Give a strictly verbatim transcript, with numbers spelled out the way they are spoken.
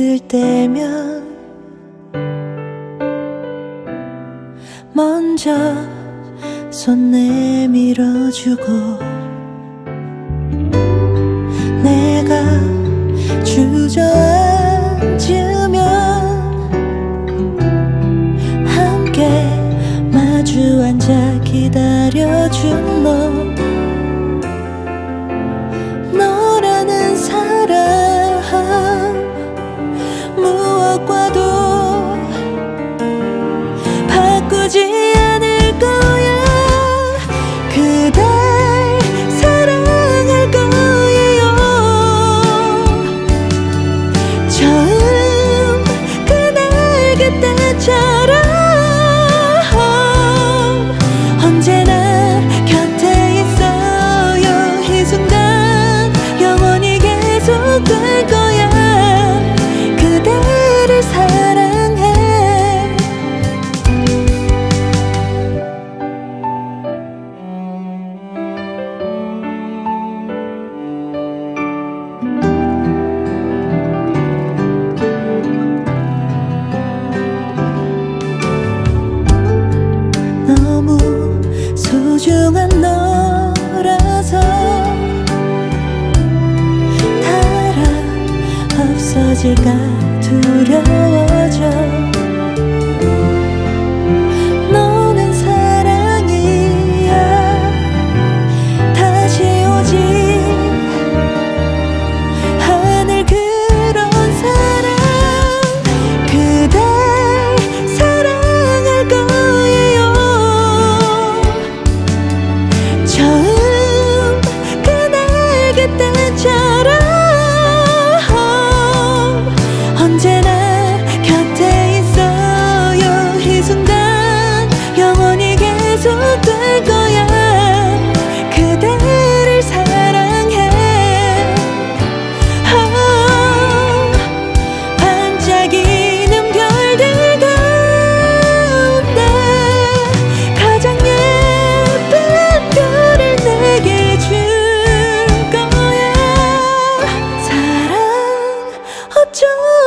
힘들 때면 먼저 손 내밀어주고 내가 주저앉으면 함께 마주 앉아 기다려준 너, 너라는 사람 무엇과도 바꾸지 않을 거야. 그댈 사랑할 거예요. 처음 그날 그때처럼 언제나 곁에 있어요. 이 순간 영원히 계속될 거야. 그대를 사랑해. 너무 소중한 너라서 달아 없어질까 두려워져. 너는 사랑이야. 다시 오지 않을 그런 사랑. 그댈 사랑할 거예요. 처음 그날 그때처럼 언제나 곁에 있어요. 이 순간 영원히 계속될 거야. 그대를 사랑해. 아, 반짝이는 별들 가운데 가장 예쁜 별을 내게 줄 거야. 사랑 어쩌